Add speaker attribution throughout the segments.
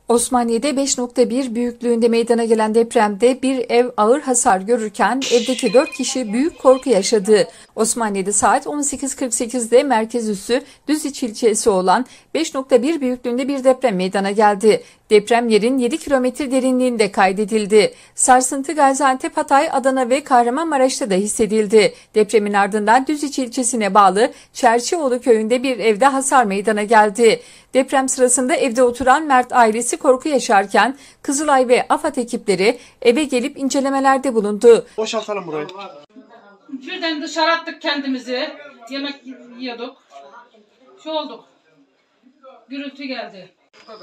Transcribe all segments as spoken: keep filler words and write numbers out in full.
Speaker 1: Osmaniye'de beş nokta bir büyüklüğünde meydana gelen depremde bir ev ağır hasar görürken evdeki dört kişi büyük korku yaşadı. Osmaniye'de saat on sekiz kırk sekizde merkez üssü Düziç ilçesi olan beş nokta bir büyüklüğünde bir deprem meydana geldi. Deprem yerin yedi kilometre derinliğinde kaydedildi. Sarsıntı Gaziantep, Hatay, Adana ve Kahramanmaraş'ta da hissedildi. Depremin ardından Düziç ilçesine bağlı Çerçioğlu köyünde bir evde hasar meydana geldi. Deprem sırasında evde oturan Mert ailesi korku yaşarken Kızılay ve AFAD ekipleri eve gelip incelemelerde bulundu.
Speaker 2: Boşaltalım burayı.
Speaker 3: Birden dışarı attık kendimizi. Yemek yiyorduk. Şu olduk. Gürültü geldi.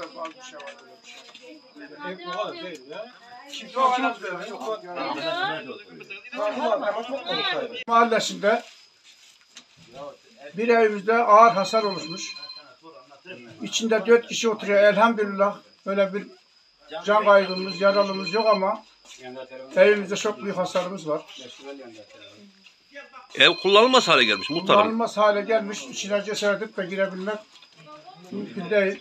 Speaker 4: Mahallesinde bir evimizde ağır hasar oluşmuş. İçinde dört kişi oturuyor. Elhamdülillah öyle bir can kaybımız, yaralımız yok ama evimizde çok büyük hasarımız var.
Speaker 2: Ev kullanılmaz hale gelmiş muhtarım.
Speaker 4: Kullanılmaz hale gelmiş. İçine cesaret edip de girebilmek mümkün değil.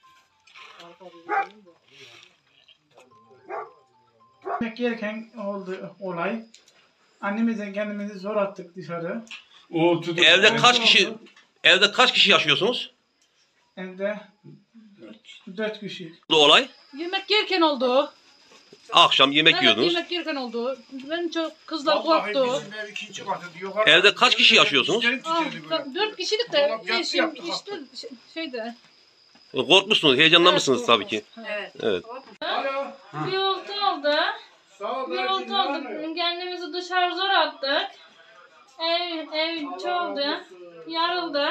Speaker 4: Yemek yerken oldu olay. Annemizden kendimizi zor attık dışarı.
Speaker 2: Evde kaç kişi evde kaç kişi yaşıyorsunuz?
Speaker 4: Evde dört kişi.
Speaker 2: Bu olay
Speaker 3: Yemek yerken oldu.
Speaker 2: akşam yemek
Speaker 3: Evet,
Speaker 2: yiyordunuz.
Speaker 3: yemek yerken oldu. Benim çok kızlar korktu.
Speaker 2: Evde kaç kişi yaşıyorsunuz?
Speaker 3: Ah, dört kişilik de eşim işte şeyde.
Speaker 2: Korkmuşsunuz, heyecanlanmışsınız tabii ki.
Speaker 3: Evet.
Speaker 2: Evet.
Speaker 5: Bir oltu oldu. Bir oltu oldu. Kendimizi dışarı zor attık. Ev, ev çoldu. Yarıldı.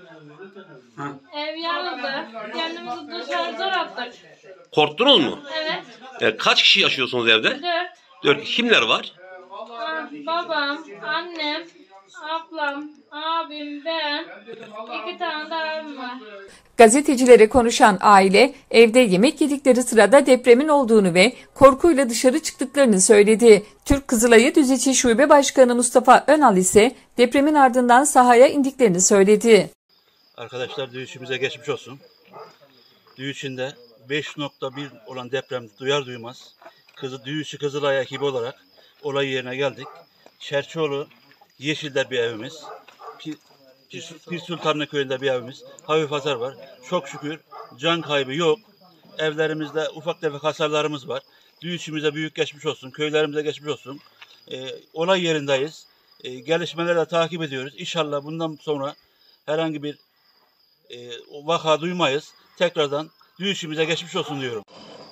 Speaker 5: Ev yarıldı. Kendimizi dışarı zor attık.
Speaker 2: Korktunuz mu?
Speaker 5: Evet.
Speaker 2: Evet, kaç kişi yaşıyorsunuz evde?
Speaker 5: Dört.
Speaker 2: Dört. Kimler var?
Speaker 5: Ah, babam, annem, ablam, abim, ben. İki tane de abim var.
Speaker 1: Gazetecilere konuşan aile evde yemek yedikleri sırada depremin olduğunu ve korkuyla dışarı çıktıklarını söyledi. Türk Kızılay'ı Düzici Şube Başkanı Mustafa Önal ise depremin ardından sahaya indiklerini söyledi.
Speaker 6: Arkadaşlar Düğüç'ümüze geçmiş olsun. Düğüç'ün de beş nokta bir olan deprem duyar duymaz Kızı Düğüç'ü Kızılay ekibi olarak olay yerine geldik. Çerçioğlu Yeşil'de bir evimiz. Pir Sultanlı köyünde bir evimiz. Hafif hasar var. Çok şükür can kaybı yok. Evlerimizde ufak tefek hasarlarımız var. Düğüç'ümüze büyük geçmiş olsun. Köylerimize geçmiş olsun. Ee, olay yerindeyiz. Ee, gelişmeleri de takip ediyoruz. İnşallah bundan sonra herhangi bir e, vaka duymayız. Tekrardan Düğüç'ümüze geçmiş olsun diyorum.